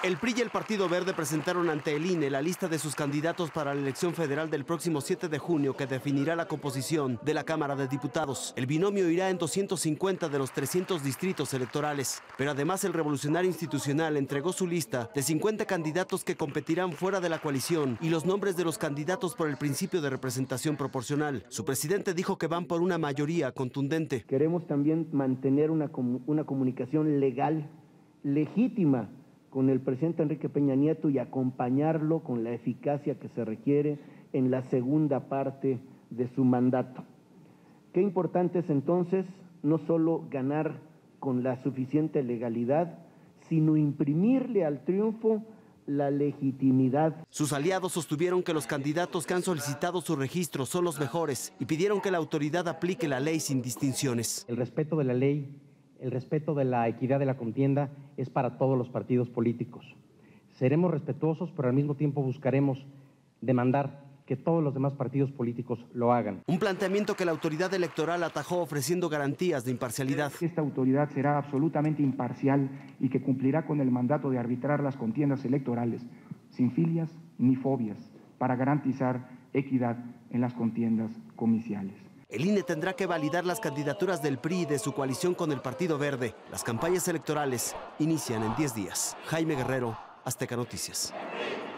El PRI y el Partido Verde presentaron ante el INE la lista de sus candidatos para la elección federal del próximo 7 de junio que definirá la composición de la Cámara de Diputados. El binomio irá en 250 de los 300 distritos electorales, pero además el Revolucionario Institucional entregó su lista de 50 candidatos que competirán fuera de la coalición y los nombres de los candidatos por el principio de representación proporcional. Su presidente dijo que van por una mayoría contundente. Queremos también mantener una comunicación legal, legítima, con el presidente Enrique Peña Nieto y acompañarlo con la eficacia que se requiere en la segunda parte de su mandato. Qué importante es entonces no solo ganar con la suficiente legalidad, sino imprimirle al triunfo la legitimidad. Sus aliados sostuvieron que los candidatos que han solicitado su registro son los mejores y pidieron que la autoridad aplique la ley sin distinciones. El respeto de la ley, el respeto de la equidad de la contienda es para todos los partidos políticos. Seremos respetuosos, pero al mismo tiempo buscaremos demandar que todos los demás partidos políticos lo hagan. Un planteamiento que la autoridad electoral atajó ofreciendo garantías de imparcialidad. Esta autoridad será absolutamente imparcial y que cumplirá con el mandato de arbitrar las contiendas electorales sin filias ni fobias para garantizar equidad en las contiendas comiciales. El INE tendrá que validar las candidaturas del PRI y de su coalición con el Partido Verde. Las campañas electorales inician en 10 días. Jaime Guerrero, Azteca Noticias.